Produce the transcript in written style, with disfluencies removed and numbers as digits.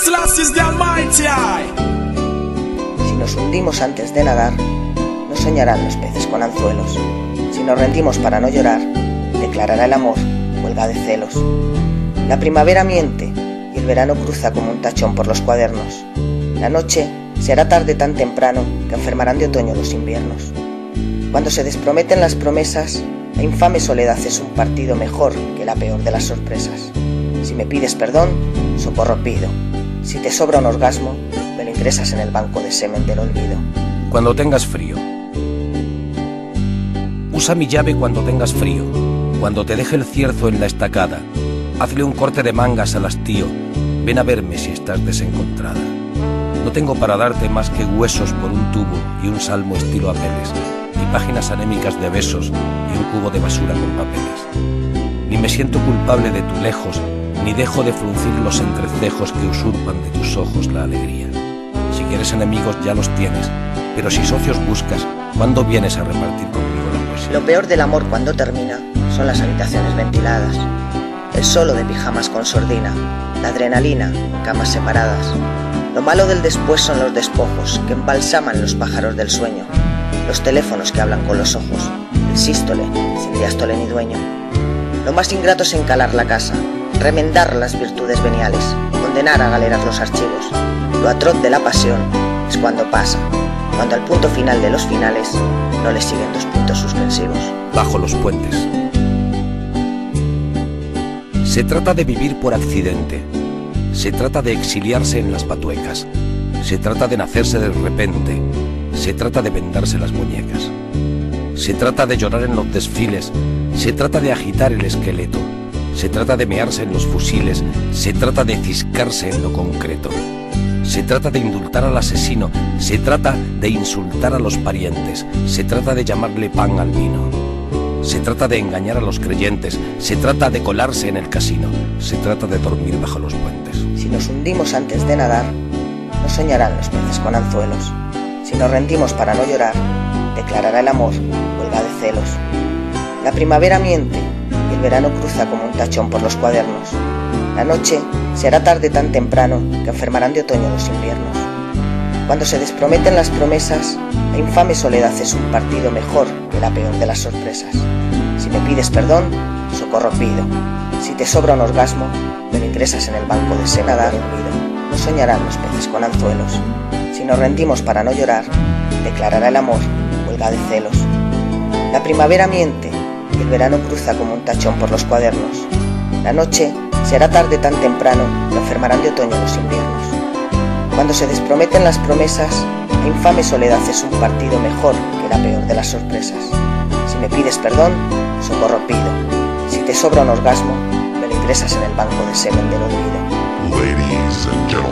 Si nos hundimos antes de nadar, no soñarán los peces con anzuelos. Si nos rendimos para no llorar, declarará el amor huelga de celos. La primavera miente y el verano cruza como un tachón por los cuadernos. La noche será tarde tan temprano que enfermarán de otoño los inviernos. Cuando se desprometen las promesas, la infame soledad es un partido mejor que la peor de las sorpresas. Si me pides perdón, socorro pido. Si te sobra un orgasmo, me lo ingresas en el banco de semen del olvido. Cuando tengas frío. Usa mi llave cuando tengas frío. Cuando te deje el cierzo en la estacada, hazle un corte de mangas al hastío. Ven a verme si estás desencontrada. No tengo para darte más que huesos por un tubo y un salmo estilo Apeles, y páginas anémicas de besos y un cubo de basura con papeles. Ni me siento culpable de tu lejos, ni dejo de fruncir los entrecejos que usurpan de tus ojos la alegría. Si quieres enemigos ya los tienes, pero si socios buscas, ¿cuándo vienes a repartir conmigo la poesía? Lo peor del amor cuando termina son las habitaciones ventiladas, el solo de pijamas con sordina, la adrenalina en camas separadas. Lo malo del después son los despojos que embalsaman los pájaros del sueño, los teléfonos que hablan con los ojos, el sístole sin diástole ni dueño. Lo más ingrato es encalar la casa, remendar las virtudes veniales, condenar a galeras los archivos. Lo atroz de la pasión es cuando pasa, cuando al punto final de los finales no le siguen 2 puntos suspensivos. Bajo los puentes. Se trata de vivir por accidente. Se trata de exiliarse en las batuecas. Se trata de nacerse de repente. Se trata de vendarse las muñecas. Se trata de llorar en los desfiles. Se trata de agitar el esqueleto. Se trata de mearse en los fusiles. Se trata de ciscarse en lo concreto. Se trata de indultar al asesino. Se trata de insultar a los parientes. Se trata de llamarle pan al vino. Se trata de engañar a los creyentes. Se trata de colarse en el casino. Se trata de dormir bajo los puentes. Si nos hundimos antes de nadar, no soñarán los peces con anzuelos. Si nos rendimos para no llorar, declarará el amor huelga de celos. La primavera miente y el verano cruza como un tachón por los cuadernos. La noche será tarde tan temprano que enfermarán de otoño los inviernos. Cuando se desprometen las promesas, la infame soledad es un partido mejor que la peor de las sorpresas. Si me pides perdón, socorro pido. Si te sobra un orgasmo, me lo ingresas en el banco de semen del olvido. No soñarán los peces con anzuelos. Si nos rendimos para no llorar, declarará el amor huelga de celos. La primavera miente y el verano cruza como un tachón por los cuadernos. La noche será tarde tan temprano que enfermarán de otoño los inviernos. Cuando se desprometen las promesas, la infame soledad es un partido mejor que la peor de las sorpresas. Si me pides perdón, socorro pido. Si te sobra un orgasmo, me lo ingresas en el banco de semen del olvido. Ladies and gentlemen.